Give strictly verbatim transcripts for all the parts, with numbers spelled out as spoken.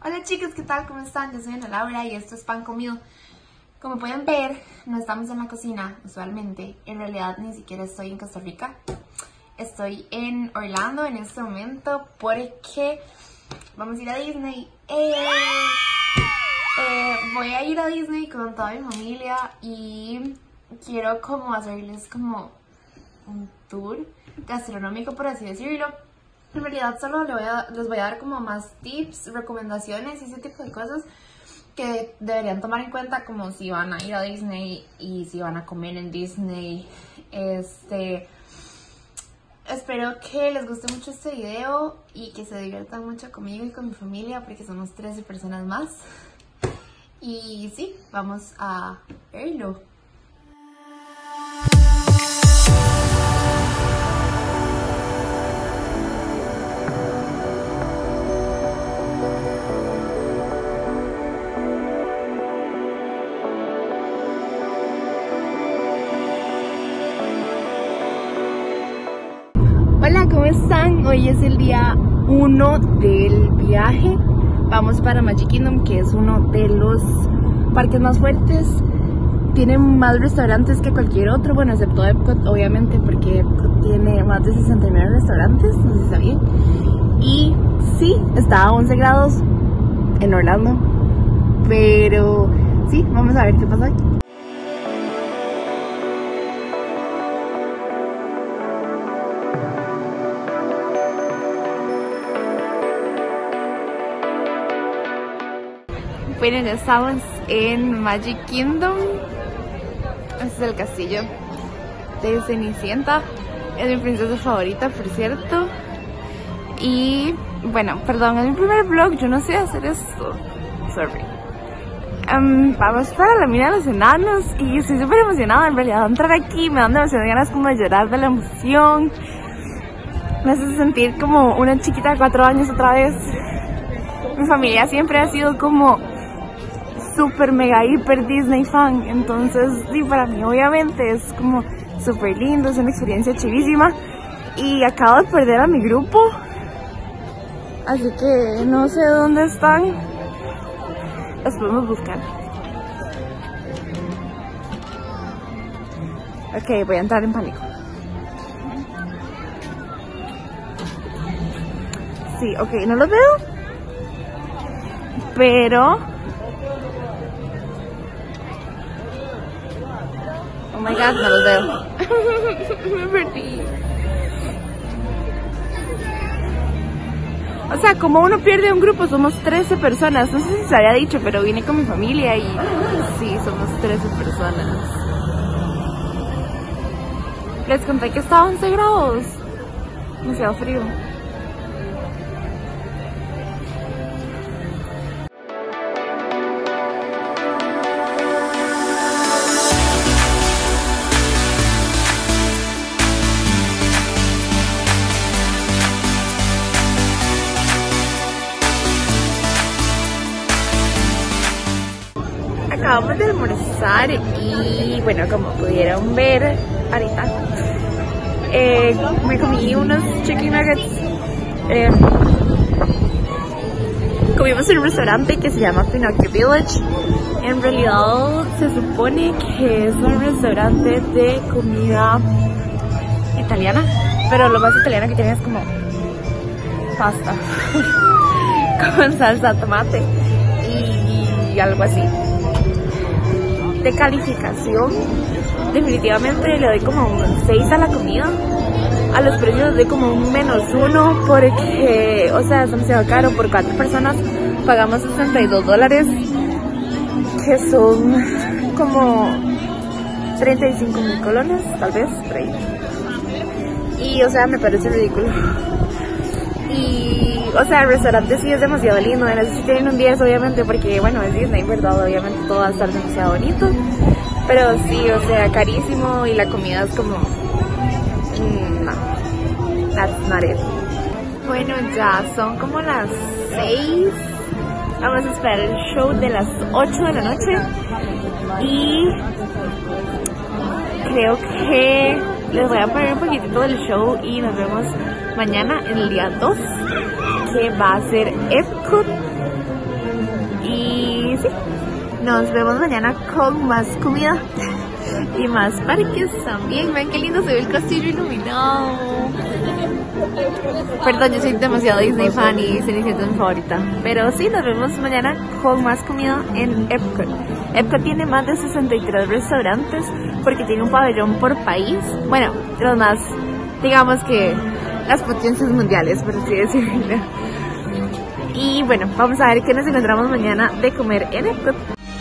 Hola chicos, ¿qué tal? ¿Cómo están? Yo soy Ana Laura y esto es Pan Comido. Como pueden ver, no estamos en la cocina usualmente. En realidad ni siquiera estoy en Costa Rica. Estoy en Orlando en este momento porque vamos a ir a Disney. ¡Eh! Eh, voy a ir a Disney con toda mi familia y quiero como hacerles como un tour gastronómico, por así decirlo. En realidad solo les voy, a, les voy a dar como más tips, recomendaciones y ese tipo de cosas que deberían tomar en cuenta, como si van a ir a Disney y si van a comer en Disney. Este, espero que les guste mucho este video y que se diviertan mucho conmigo y con mi familia, porque somos trece personas más. Y sí, vamos a verlo. Hola, ¿cómo están? Hoy es el día uno del viaje. Vamos para Magic Kingdom, que es uno de los parques más fuertes. Tiene más restaurantes que cualquier otro, bueno, excepto Epcot, obviamente, porque Epcot tiene más de sesenta y nueve restaurantes, no sé si sabían. Y sí, está a once grados en Orlando, pero sí, vamos a ver qué pasa aquí. Bueno, ya estamos en Magic Kingdom. Este es el castillo de Cenicienta. Es mi princesa favorita, por cierto. Y bueno, perdón, es mi primer vlog. Yo no sé hacer esto. Sorry. Um, vamos para la mina de los enanos. Y estoy súper emocionada. En realidad, entrar aquí me dan demasiadas ganas como de llorar de la emoción. Me hace sentir como una chiquita de cuatro años otra vez. Mi familia siempre ha sido como super mega hiper Disney fan, entonces sí, para mí obviamente es como súper lindo, es una experiencia chivísima. Y acabo de perder a mi grupo, así que no sé dónde están. Los podemos buscar. Ok, voy a entrar en pánico. Sí, ok, no los veo, pero oh my god, no los veo. Me perdí. O sea, como uno pierde un grupo, somos trece personas. No sé si se había dicho, pero vine con mi familia y sí, somos trece personas. Les conté que estaba a once grados. Demasiado frío. Acabamos de almorzar y bueno, como pudieron ver ahorita, eh, me comí unos chicken nuggets. Eh, comimos en un restaurante que se llama Pinocchio Village. En realidad se supone que es un restaurante de comida italiana, pero lo más italiano que tiene es como pasta con salsa de tomate y algo así. De calificación, definitivamente le doy como un seis a la comida. A los precios le doy como un menos uno porque, o sea, es demasiado caro. Por cuatro personas pagamos sesenta y dos dólares, que son como treinta y cinco mil colones, tal vez, por ahí. Y, o sea, me parece ridículo. Y, o sea, el restaurante sí es demasiado lindo. En sí tienen un diez, obviamente, porque, bueno, es Disney, ¿verdad? Obviamente todo va a estar demasiado bonito. Pero sí, o sea, carísimo y la comida es como... Mmm, no, that's not it. Bueno, ya son como las seis. Vamos a esperar el show de las ocho de la noche. Y creo que les voy a poner un poquitito del show y nos vemos mañana en el día dos, que va a ser Epcot. y sí, nos vemos mañana con más comida y más parques también. Ven qué lindo se ve el castillo iluminado. Perdón, yo soy demasiado Disney fan y Cenicienta es mi favorita. Pero sí, nos vemos mañana con más comida en Epcot. Epcot tiene más de sesenta y tres restaurantes porque tiene un pabellón por país. Bueno, los más, digamos que las potencias mundiales, por así decirlo. Y bueno, vamos a ver qué nos encontramos mañana de comer en Epcot.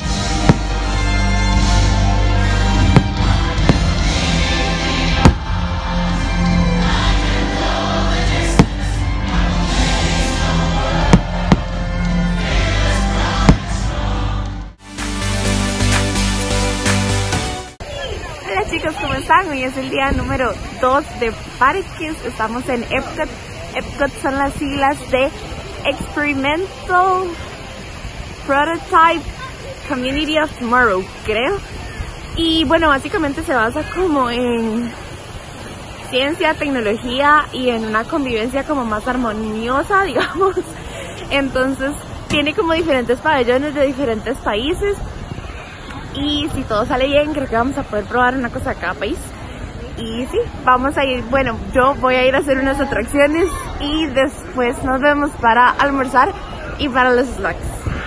Hola chicos, ¿cómo están? Hoy es el día número dos de parques. Estamos en Epcot. Epcot son las siglas de Experimental Prototype Community of Tomorrow, creo. Y bueno, básicamente se basa como en ciencia, tecnología y en una convivencia como más armoniosa, digamos. Entonces tiene como diferentes pabellones de diferentes países. Y si todo sale bien, creo que vamos a poder probar una cosa de cada país. Y sí, vamos a ir, bueno, yo voy a ir a hacer unas atracciones y después nos vemos para almorzar y para los snacks.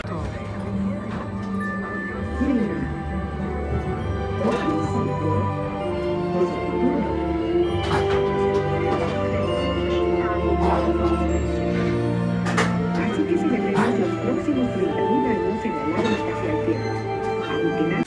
Así que si le tenemos los próximos treinta mil años en el área espacial Tierra, aunque nada.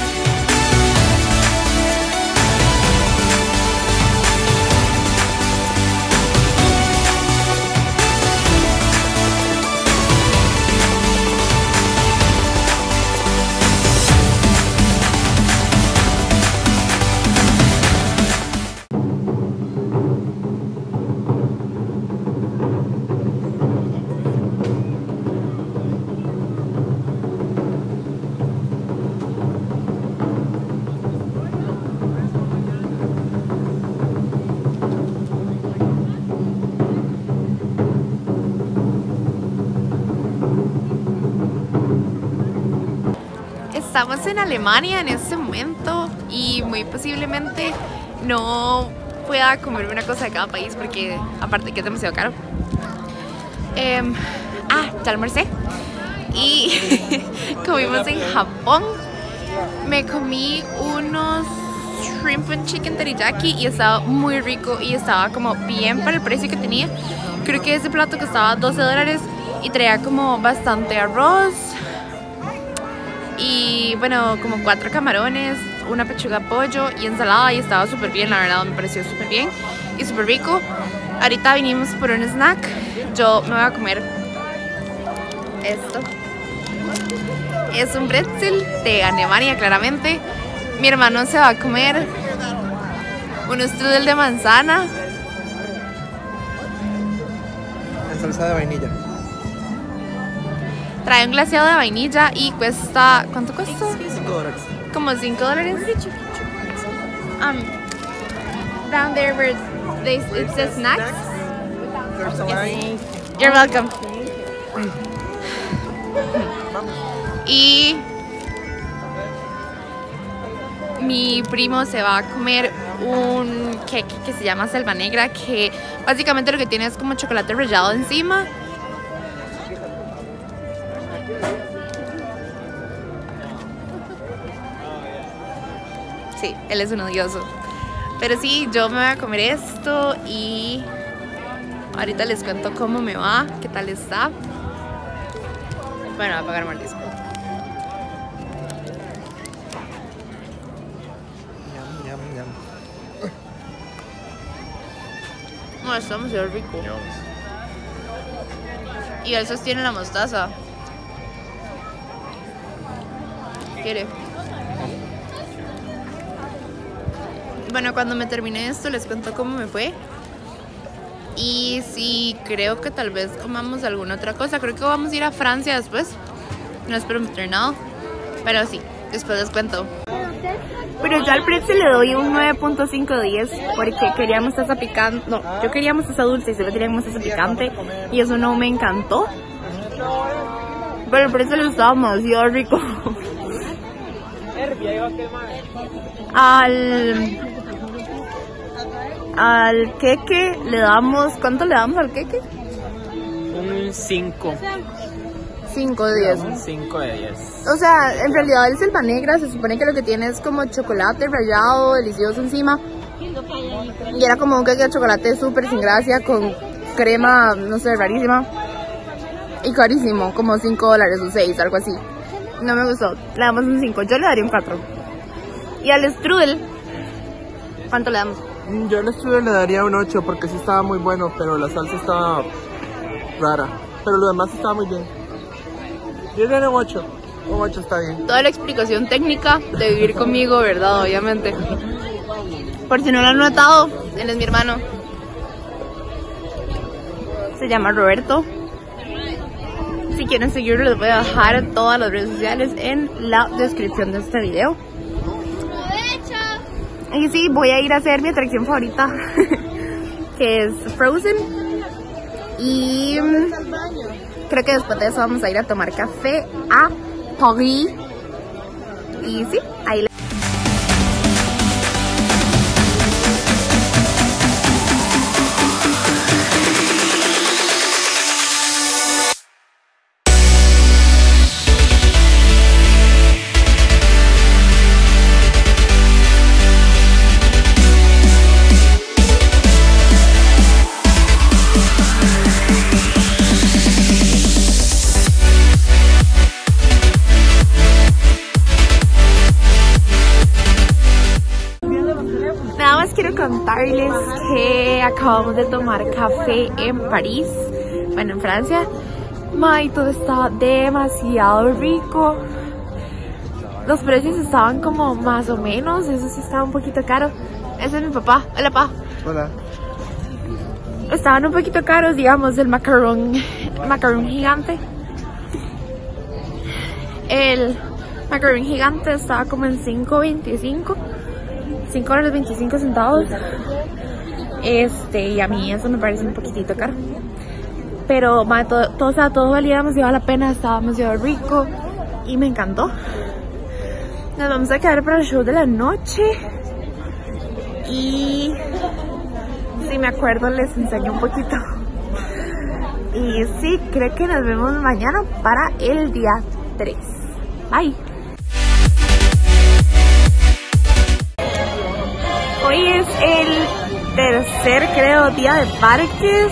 Estamos en Alemania en este momento y muy posiblemente no pueda comer una cosa de cada país porque aparte que es demasiado caro. Eh, ah, ya almorcé y comimos en Japón. Me comí unos shrimp and chicken teriyaki y estaba muy rico y estaba como bien para el precio que tenía. Creo que ese plato costaba doce dólares y traía como bastante arroz. Y bueno, como cuatro camarones, una pechuga de pollo y ensalada y estaba súper bien, la verdad me pareció súper bien y súper rico. Ahorita vinimos por un snack, yo me voy a comer esto. Es un pretzel de Alemania claramente. Mi hermano se va a comer un strudel de manzana. En salsa de vainilla. Trae un glaseado de vainilla y cuesta... ¿Cuánto cuesta? cinco dólares. Como cinco dólares. Um, down there where they, it says snacks. There's a line. You're welcome. Y mi primo se va a comer un cake que se llama Selva Negra, que básicamente lo que tiene es como chocolate rallado encima. Sí, él es un odioso. Pero sí, yo me voy a comer esto y ahorita les cuento cómo me va, qué tal está. Bueno, voy a pagar el disco. Yum, yum, yum. No, está demasiado rico. Y él sostiene la mostaza. ¿Quiere? Bueno, cuando me termine esto les cuento cómo me fue. Y sí, creo que tal vez comamos alguna otra cosa. Creo que vamos a ir a Francia después. No es prometer nada, pero sí, después les cuento. Pero yo al pretzel le doy un nueve punto cinco de diez porque quería mostaza picante. No, yo quería mostaza dulce y solo tenía mostaza picante y eso no me encantó. pero el precio estaba demasiado rico. Al al queque le damos, ¿cuánto le damos al queque? Un cinco. cinco de diez. Un cinco de diez. O sea, en realidad el selva negra se supone que lo que tiene es como chocolate rallado, delicioso encima. Y era como un queque de chocolate súper sin gracia, con crema, no sé, rarísima. Y carísimo, como cinco dólares o seis, algo así. No me gustó, le damos un cinco, yo le daría un cuatro. Y al strudel, ¿cuánto le damos? Yo al strudel le daría un ocho porque sí estaba muy bueno, pero la salsa estaba rara. Pero lo demás estaba muy bien. Yo le daría un ocho. Un ocho está bien. Toda la explicación técnica de vivir conmigo, ¿verdad? Obviamente. Por si no lo han notado, él es mi hermano. Se llama Roberto. Si quieren seguirlo, les voy a dejar todas las redes sociales en la descripción de este video. Y sí, voy a ir a hacer mi atracción favorita, que es Frozen. Y creo que después de eso vamos a ir a tomar café a Paris. Y sí, ahí les... Nada más quiero contarles que acabamos de tomar café en París, bueno, en Francia. May, todo estaba demasiado rico. Los precios estaban como más o menos, eso sí estaba un poquito caro. Ese es mi papá. Hola, papá. Hola. Estaban un poquito caros, digamos, el macarón, macarón gigante. El macarón gigante estaba como en cinco veinticinco. cinco dólares veinticinco centavos. Este, y a mí eso me parece un poquitito caro. Pero ma, todo, todo, o sea, todo valía demasiado la pena, estaba demasiado rico y me encantó. Nos vamos a quedar para el show de la noche. Y si me acuerdo les enseño un poquito. Y sí, creo que nos vemos mañana para el día tres. Bye. Hoy es el tercer, creo, día de parques.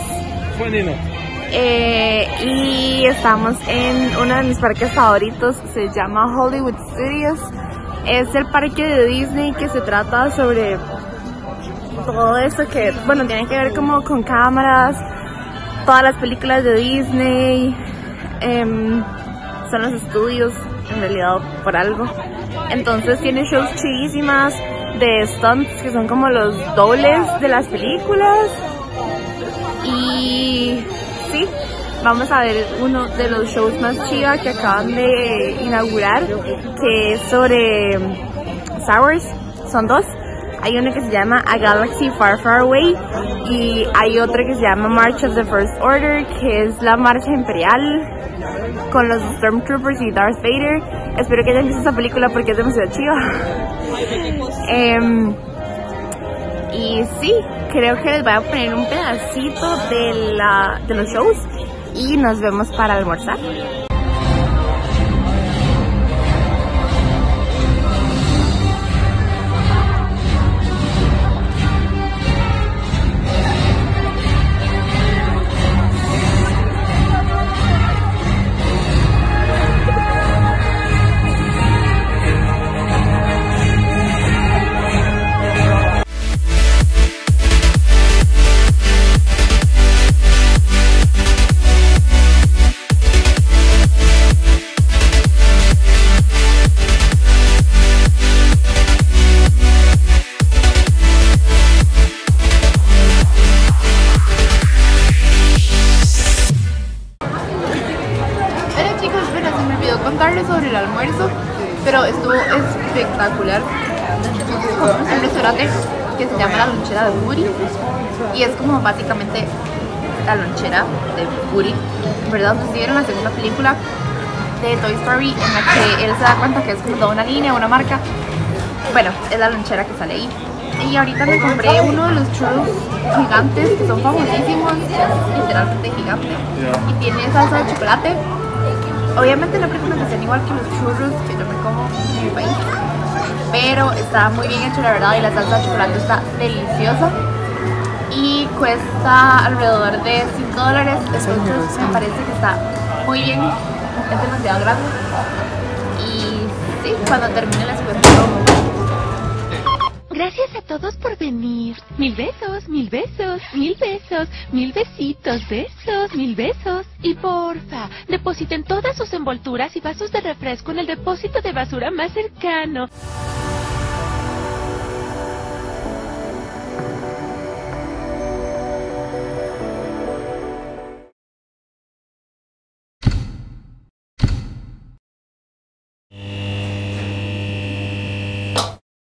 Eh, y estamos en uno de mis parques favoritos, se llama Hollywood Studios. Es el parque de Disney que se trata sobre todo esto que, bueno, tiene que ver como con cámaras, todas las películas de Disney. Eh, son los estudios, en realidad, por algo. Entonces tiene shows chidísimas de stunts que son como los dobles de las películas. Y sí, vamos a ver uno de los shows más chidos que acaban de inaugurar, que es sobre Star Wars. Son dos. Hay uno que se llama A Galaxy Far Far Away y hay otro que se llama March of the First Order, que es la marcha imperial con los Stormtroopers y Darth Vader. Espero que hayan visto esta película porque es demasiado chiva. um, y sí, creo que les voy a poner un pedacito de, la, de los shows y nos vemos para almorzar. Sobre el almuerzo, pero estuvo espectacular. Comimos en un restaurante que se llama La Lonchera de Woody y es como básicamente la lonchera de Woody, ¿verdad? Pues si vieron la segunda película, de Toy Story en la que él se da cuenta que es como toda una línea, una marca. Bueno, es la lonchera que sale ahí. Y ahorita me compré uno de los churros gigantes que son famosísimos, es literalmente gigante. Y tiene salsa de chocolate. Obviamente no creo que sean igual que los churros que yo me como en mi país, pero está muy bien hecho la verdad y la salsa de chocolate está deliciosa. Y cuesta alrededor de cinco dólares, entonces me parece que está muy bien, es demasiado grande. Y sí, cuando termine les cuento cómo. Gracias a todos por venir. Mil besos, mil besos, mil besos, mil besitos, besos, mil besos. Y porfa, depositen todas sus envolturas y vasos de refresco en el depósito de basura más cercano.